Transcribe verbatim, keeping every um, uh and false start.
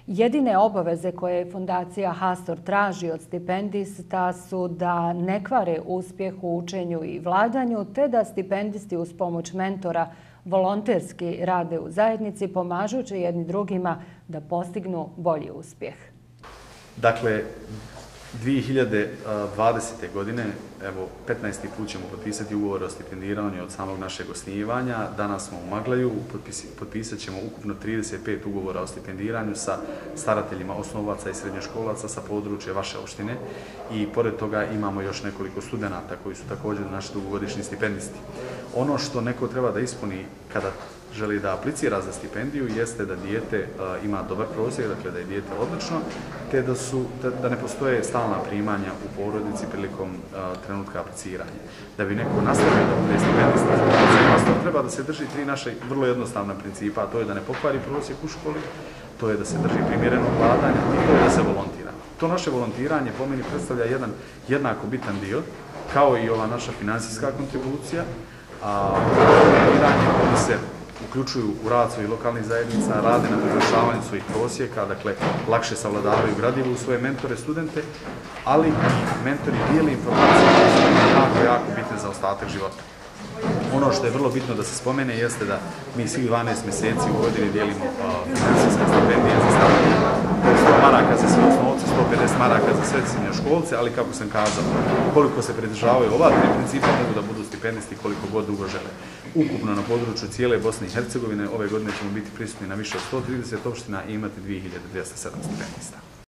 Jedine obaveze koje Fondacija Hastor traži od stipendista su da ne kvare uspjeh u učenju i vladanju, te da stipendisti uz pomoć mentora volonterski rade u zajednici, pomažući jedni drugima da postignu bolji uspjeh. Dakle, dvije hiljade dvadesete. godine, evo, petnaesti put ćemo potpisati ugovor o stipendiranju od samog našeg osnivanja. Danas smo u Maglaju, potpisat ćemo ukupno trideset pet ugovora o stipendiranju sa starateljima osnovaca i srednjoškolaca sa područja vaše opštine i pored toga imamo još nekoliko studenata koji su također naši dugogodišnji stipendisti. Ono što neko treba da ispuni kada želi da aplicira za stipendiju jeste da dijete ima dobar prosjek, dakle da je dijete odlično, te da, su, da, da ne postoje stalna primanja u porodici prilikom a, trenutka apliciranja. Da bi neko nastavio da bude stipendista, treba da se drži tri naše vrlo jednostavna principa, a to je da ne pokvari prosjek u školi, to je da se drži primjerenog vladanja i to je da se volontira. To naše volontiranje po meni predstavlja jedan jednako bitan dio, kao i ova naša finansijska kontribucija, a volontiranje oni se uključuju u rad svojih lokalnih zajednica, rade na poboljšavanju svojih prosjeka, dakle, lakše savladavaju gradivo u svoje mentore, studente, ali i mentori dijeli informacije koje su jako, jako bitne za ostatak života. Ono što je vrlo bitno da se spomene jeste da mi svih dvanaest mjeseci u godini dijelimo finansijske stipendije za staratelje. sto maraka za sve osnovce, sto pedeset maraka za sve srednjoškolce, ali kako sam kazao, koliko se pridržavaju ova tri principa mogu da budu stipendisti koliko god dugo žele. Ukupno na području cijele Bosne i Hercegovine ove godine ćemo biti prisutni na više od sto trideset opština i imati dvije hiljade dvjesto sedam stipendista.